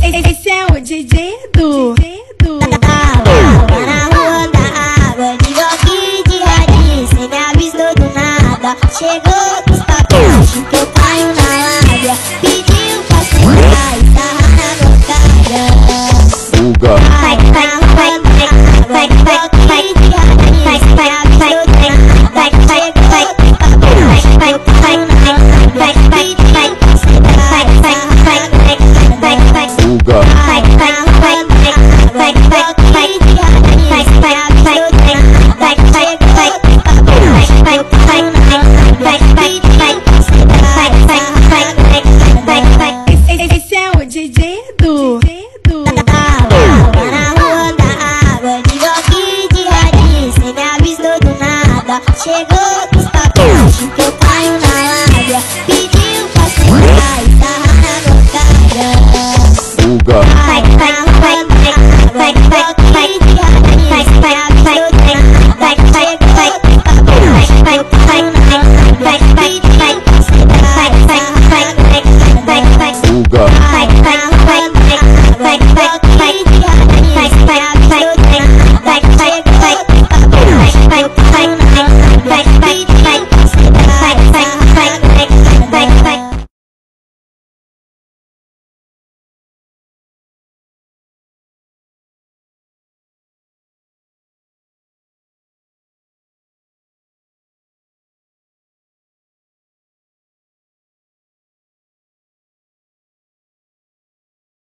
Esse é o DJ Edu. Tava na rua da água, de bloquinho de raiz, cê me avisou do nada. Chegou dos pacotes que eu caio na lábia. Pediu pra sentar e sarra na bancada. Fuga. Vai, vai, vai, vai, vai, vai, vai, vai, vai, vai, vai, vai, Esse é o DJ Edu. tava na rua da água, de bloquinho de raiz, cê me avisou do nada. Chegou dos pacotes que eu caio na lábia. Pediu pra sentar e sarra na bancada. Fuga.